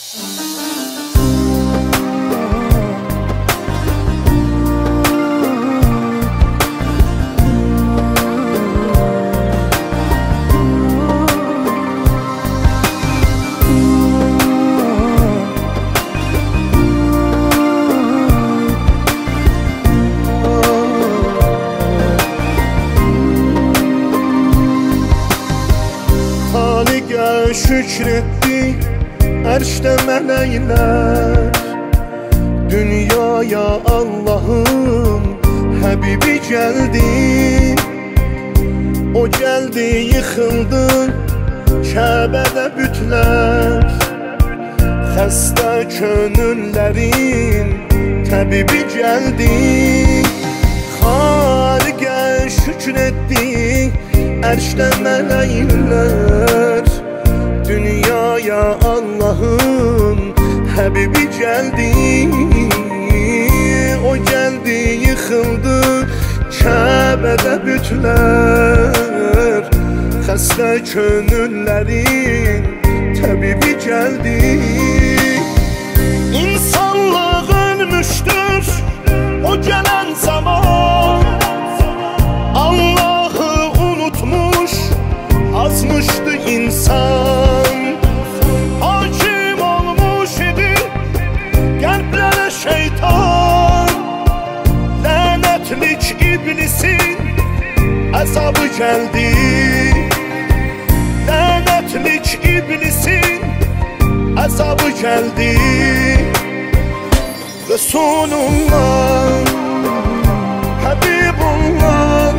Şükretti erşte melekler, dünyaya Allah'ın Habibi geldi. O geldi yıkıldı Kabe'de bütler, hasta könüllerin tabibi geldi. Halik'e şükretti erşte melekler, dünyaya Allah'ın Habibi geldi. O geldi yıkıldı Kabe'de bütler, hasta könüllerin tabibi geldi. İnsanlık ölmüştür o gelen zaman, Allah'ı unutmuş azmıştı insan. Hakim olmuş idi kalplere şeytan, lanetlik iblisin azabı geldi. Lanetlik iblisin azabı geldi. Resulullah, Habibullah,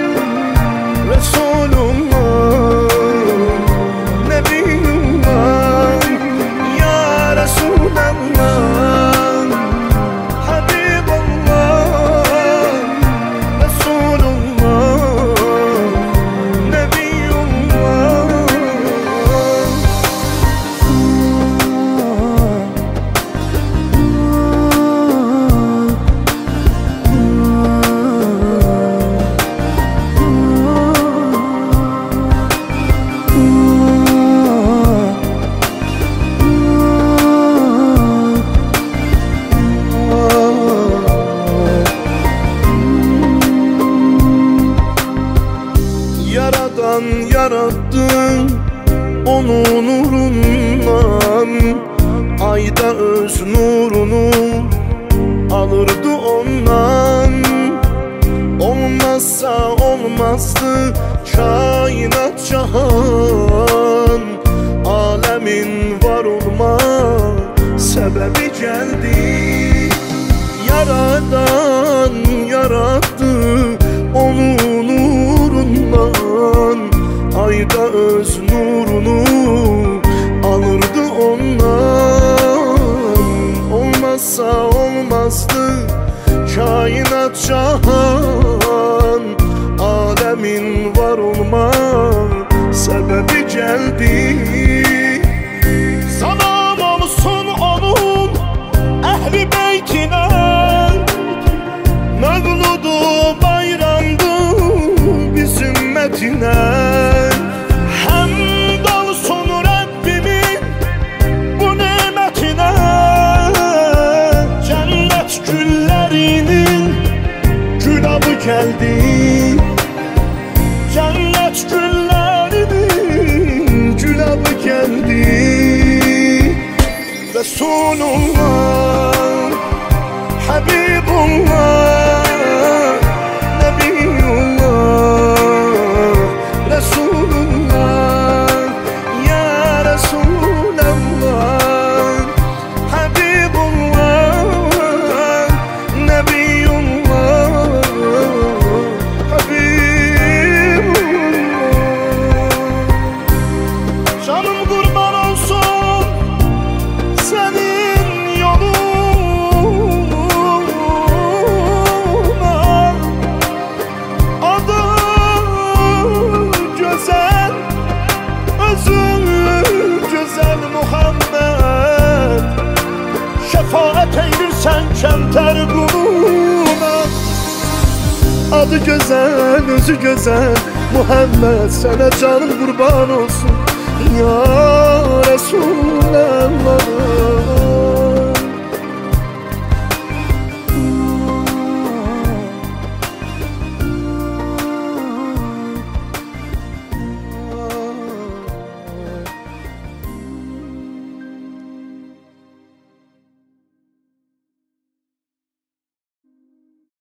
Resulullah, Nebiyullah, Ya Resulallah, Habibullah, Resulullah, Nebiyullah. Yaradan yarattı onu nurundan, ayda öz nurunu alırdı ondan. Olmazsa olmazdı kainat cahan, alemin var olma sebebi geldi. Yaradan yarattı onu nurundan, ayda öz nurunu alırdı ondan. Olmazsa olmazdı kainat cahan, alemin var olma sebebi geldi. Salam olsun onun ehli beytine, mevludu bayramdı biz ümmetine. Hamd olsun Rabbimin bu nimetine, cennet güllerinin gülabı geldi. Cennet güllerinin gülabı geldi. Resulullah, Habibullah, Nebiyullah, Resulullah, Ya Resulallah, Habibullah, Nebiyullah, Habibullah. Canım kurban olsun senin yoluna, adı güzel, özü güzel Muhammed. Şefaat eylirsen kemter kuluna, adı güzel, özü güzel Muhammed. Sana canım kurban olsun ya